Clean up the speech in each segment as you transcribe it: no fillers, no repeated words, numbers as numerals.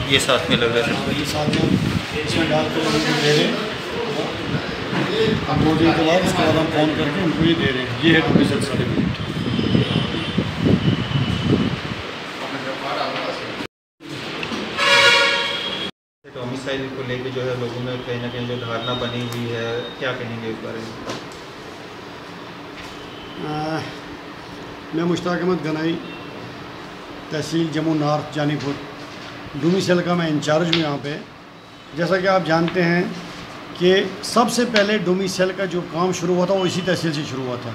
ये साथ में लग रहा है, ये साथ में इसमें डाल के लोगों को दे रहे हैं। हम 2 दिन के बाद उसके बाद हम फ़ोन करके उनको ये दे रहे हैं। ये है डोमिसाइल सर्टिफिकेट। डोमिसाइल को लेके जो है लोगों में कहीं ना कहीं जो धारणा बनी हुई है, क्या कहेंगे इस बारे में? मैं मुश्ताक अहमद गनाई, तहसील जम्मू नॉर्थ जानीपुर, डोमिसाइल का मैं इंचार्ज हूँ यहाँ पे। जैसा कि आप जानते हैं कि सबसे पहले डोमिसाइल का जो काम शुरू हुआ था वो इसी तहसील से शुरू हुआ था।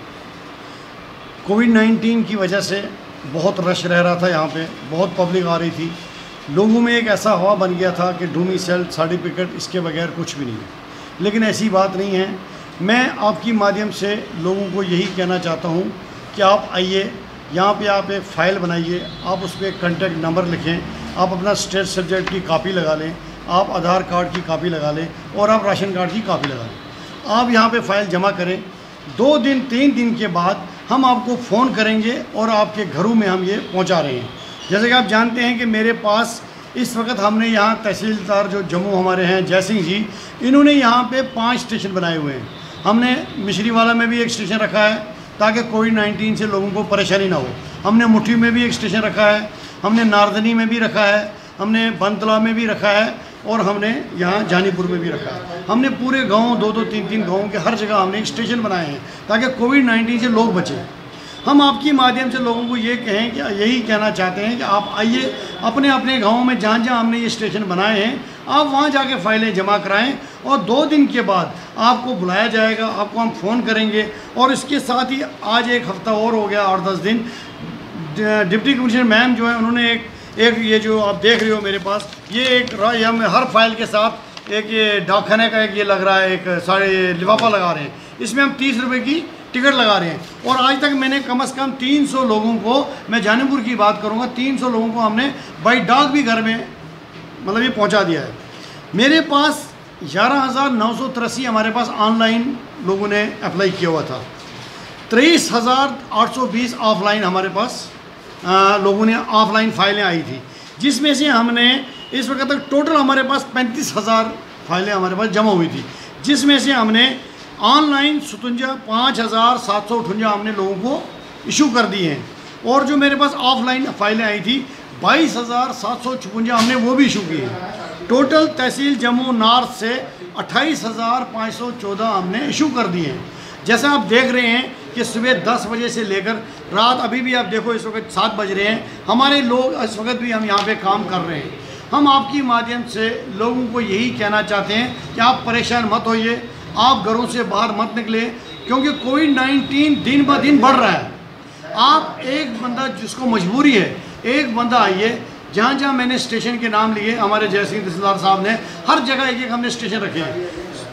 कोविड-19 की वजह से बहुत रश रह रहा था यहाँ पे, बहुत पब्लिक आ रही थी। लोगों में एक ऐसा हवा बन गया था कि डोमिसाइल सर्टिफिकेट इसके बगैर कुछ भी नहीं है, लेकिन ऐसी बात नहीं है। मैं आपकी माध्यम से लोगों को यही कहना चाहता हूँ कि आप आइए, यहाँ पे आप एक फ़ाइल बनाइए, आप उस पर कॉन्टैक्ट नंबर लिखें, आप अपना स्टेट सब्जेक्ट की कापी लगा लें, आप आधार कार्ड की कापी लगा लें और आप राशन कार्ड की कापी लगा लें। आप यहाँ पे फ़ाइल जमा करें। 2 दिन 3 दिन के बाद हम आपको फ़ोन करेंगे और आपके घरों में हम ये पहुँचा रहे हैं। जैसे कि आप जानते हैं कि मेरे पास इस वक्त हमने यहाँ तहसीलदार जो जम्मू हमारे हैं जय सिंह जी, इन्होंने यहाँ पे 5 स्टेशन बनाए हुए हैं। हमने मिश्रीवाला में भी एक स्टेशन रखा है ताकि कोविड-19 से लोगों को परेशानी ना हो। हमने मुठी में भी एक स्टेशन रखा है, हमने नारदनी में भी रखा है, हमने बनतला में भी रखा है और हमने यहाँ जानीपुर में भी रखा है। हमने पूरे गांव 2-2 3-3 गाँव के हर जगह हमने एक स्टेशन बनाए हैं ताकि कोविड-19 से लोग बचें। हम आपकी माध्यम से लोगों को ये कहें कि यही कहना चाहते हैं कि आप आइए, अपने अपने गाँव में जहाँ जहाँ हमने ये स्टेशन बनाए हैं आप वहाँ जाके फ़ाइलें जमा कराएं और 2 दिन के बाद आपको बुलाया जाएगा, आपको हम फ़ोन करेंगे। और इसके साथ ही आज 1 हफ़्ता और हो गया, 8-10 दिन, डिप्टी कमिश्नर मैम जो है उन्होंने एक ये जो आप देख रहे हो मेरे पास, ये एक हर फाइल के साथ एक ये डाकखाने का एक ये लग रहा है, एक सारे लिफाफा लगा रहे हैं। इसमें हम 30 रुपये की टिकट लगा रहे हैं और आज तक मैंने कम से कम 300 लोगों को, मैं जानीपुर की बात करूंगा, 300 लोगों को हमने बाई डाक भी घर में मतलब ये पहुंचा दिया है। मेरे पास 11,983 हमारे पास ऑनलाइन लोगों ने अप्लाई किया हुआ था, 23,820 ऑफलाइन हमारे पास लोगों ने ऑफलाइन फाइलें आई थी, जिसमें से हमने इस वक्त तक टोटल हमारे पास 35,000 फाइलें हमारे पास जमा हुई थी, जिसमें से हमने ऑनलाइन 5,758 हमने लोगों को इशू कर दी हैं और जो मेरे पास ऑफलाइन फाइलें आई थी 22,756 हमने वो भी इशू की हैं। टोटल तहसील जम्मू नॉर्थ से 28,514 हमने इशू कर दिए हैं। जैसा आप देख रहे हैं कि सुबह 10 बजे से लेकर रात, अभी भी आप देखो इस वक्त 7 बज रहे हैं, हमारे लोग इस वक्त भी हम यहाँ पे काम कर रहे हैं। हम आपकी माध्यम से लोगों को यही कहना चाहते हैं कि आप परेशान मत होइए, आप घरों से बाहर मत निकले, क्योंकि कोविड-19 दिन ब दिन बढ़ रहा है। आप एक बंदा जिसको मजबूरी है, एक बंदा आइए, जहाँ जहाँ मैंने स्टेशन के नाम लिए, हमारे जय सिंह तहसीलदार साहब ने हर जगह एक हमने स्टेशन रखे हैं।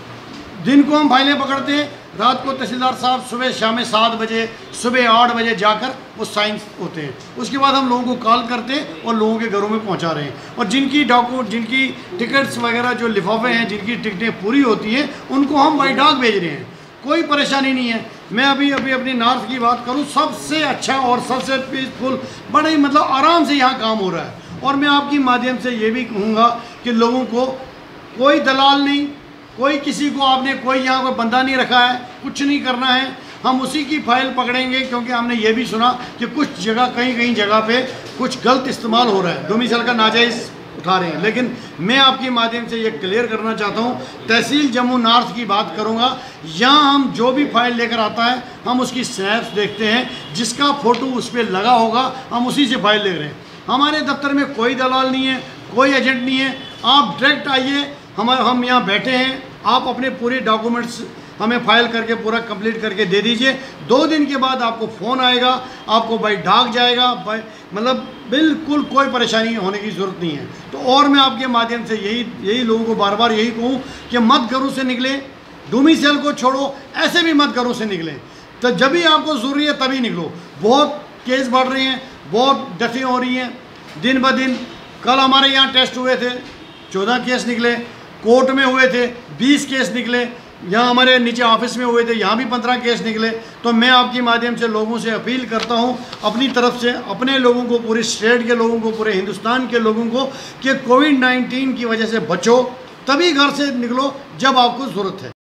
दिन को हम फाइलें पकड़ते हैं, रात को तहसीलदार साहब सुबह शाम 7 बजे, सुबह 8 बजे जाकर वो साइन होते हैं। उसके बाद हम लोगों को कॉल करते हैं और लोगों के घरों में पहुंचा रहे हैं। और जिनकी डॉक्यूमेंट, जिनकी टिकट्स वगैरह जो लिफाफे हैं, जिनकी टिकटें पूरी होती हैं, उनको हम बाई डाक भेज रहे हैं। कोई परेशानी नहीं है। मैं अभी अपनी नॉर्थ की बात करूँ, सबसे अच्छा और सबसे पीसफुल, बड़े मतलब आराम से यहाँ काम हो रहा है। और मैं आपकी माध्यम से ये भी कहूँगा कि लोगों को कोई दलाल नहीं, कोई किसी को आपने कोई यहाँ कोई बंदा नहीं रखा है, कुछ नहीं करना है। हम उसी की फाइल पकड़ेंगे, क्योंकि हमने ये भी सुना कि कुछ जगह कहीं जगह पे कुछ गलत इस्तेमाल हो रहा है, डोमिसाइल का नाजायज़ उठा रहे हैं। लेकिन मैं आपकी माध्यम से ये क्लियर करना चाहता हूँ, तहसील जम्मू नॉर्थ की बात करूँगा, यहाँ हम जो भी फाइल लेकर आता है हम उसकी स्नैप्स देखते हैं, जिसका फ़ोटो उस पर लगा होगा हम उसी से फाइल ले रहे हैं। हमारे दफ्तर में कोई दलाल नहीं है, कोई एजेंट नहीं है। आप डायरेक्ट आइए, हम यहाँ बैठे हैं, आप अपने पूरे डॉक्यूमेंट्स हमें फाइल करके पूरा कंप्लीट करके दे दीजिए। 2 दिन के बाद आपको फ़ोन आएगा, आपको बाई डाक जाएगा, मतलब बिल्कुल कोई परेशानी होने की ज़रूरत नहीं है। तो और मैं आपके माध्यम से यही लोगों को बार बार यही कहूँ कि मत घरों से निकले, डोमिसाइल को छोड़ो, ऐसे भी मत घरों से निकलें। तो जब भी आपको ज़रूरी है तभी निकलो। बहुत केस बढ़ रहे हैं, बहुत डेथें हो रही हैं दिन ब दिन। कल हमारे यहाँ टेस्ट हुए थे, 14 केस निकले, कोर्ट में हुए थे 20 केस निकले। यहाँ हमारे नीचे ऑफिस में हुए थे, यहाँ भी 15 केस निकले। तो मैं आपके माध्यम से लोगों से अपील करता हूँ अपनी तरफ से, अपने लोगों को, पूरे स्टेट के लोगों को, पूरे हिंदुस्तान के लोगों को, कि कोविड-19 की वजह से बचो, तभी घर से निकलो जब आपको ज़रूरत है।